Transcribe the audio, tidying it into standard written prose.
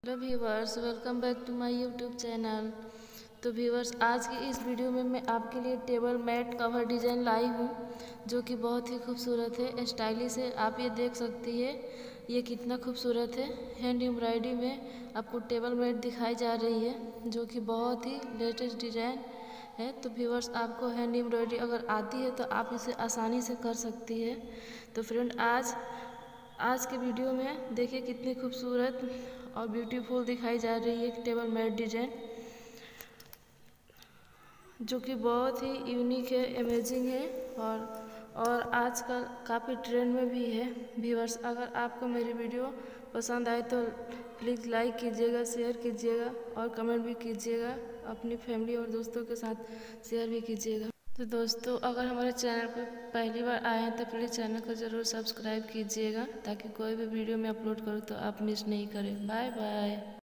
Hello viewers, welcome back to my YouTube channel. तो viewers, आज की इस वीडियो में मैं आपके लिए टेबल मैट कवर डिज़ाइन लाई हूँ जो कि बहुत ही खूबसूरत है, स्टाइलिश है। आप ये देख सकती है ये कितना खूबसूरत है। हैंड एम्ब्रॉयडरी में आपको टेबल मैट दिखाई जा रही है जो कि बहुत ही लेटेस्ट डिज़ाइन है। तो व्यूवर्स, आपको हैंड एम्ब्रॉयडरी अगर आती है तो आप इसे आसानी से कर सकती है। तो फ्रेंड, आज के वीडियो में देखिए कितनी खूबसूरत और ब्यूटीफुल दिखाई जा रही है टेबल मैट डिजाइन, जो कि बहुत ही यूनिक है, अमेजिंग है और आजकल काफ़ी ट्रेंड में भी है। व्यूअर्स, अगर आपको मेरी वीडियो पसंद आए तो प्लीज़ लाइक कीजिएगा, शेयर कीजिएगा और कमेंट भी कीजिएगा। अपनी फैमिली और दोस्तों के साथ शेयर भी कीजिएगा। तो दोस्तों, अगर हमारे चैनल पर पहली बार आए हैं तो प्लीज़ चैनल को ज़रूर सब्सक्राइब कीजिएगा ताकि कोई भी वीडियो मैं अपलोड करूँ तो आप मिस नहीं करें। Bye bye.